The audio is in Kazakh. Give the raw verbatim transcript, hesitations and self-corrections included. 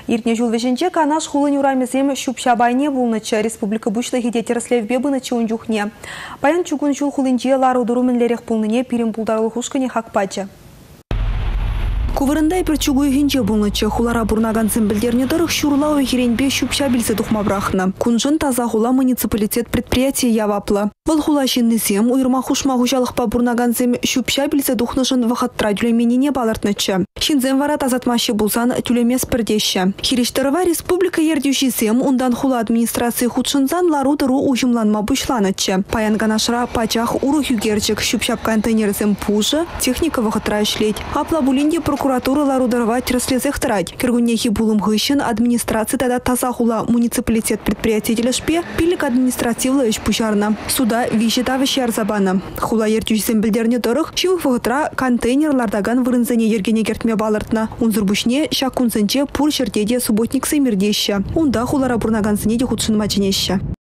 Иртне жул вешенче канаш хулын юрамезем шупшабайне булнычы республика бушлы хидетерслевбе бынычы унжухне. Паян чугун жул хулынче лару дуруменлерех пулныне пирим пулдарлы хушкане хакпачы. Кувырындай бір чугуй хинче булнычы хулара бурнаган зімбілдерне дырық шурлау херенбе шупша білсе тухмабрахна. Кунжын таза хула муниципалитет предприятие яваплы. Бұл хула шиннесем уйырма хушма хужалықпа бурнаган зім шупша білсе тухнышын вахаттра тюлеменіне балартнычы. Шинзем вара тазатмашы булсан тюлемес бірдеші. Хирештарова республика ердюшисем ундан хула администрации худшынзан лару дыру ужымланма бушланычы. Паян ганашра пачах уру югерчик шупшап контейнерзем пужы техника вахаттра шлеть. Апла булинде прокуратура ларударова траслезех трать. Киргуннехи булым гыщен администрации тада таза хула муниципалитет предприятия телешпе пилик административлы иш пушарна. Суда виши тавыш ярзабана. Хула ертюшисем билдерне дырых шивых вахаттра контейнерлардаган вырынзане ергене гертме балартна. Унзырбушне шак кунсенче пур шертеде субботник сымердеща. Унда хулара бурнаган сынеде худшын мачинеща.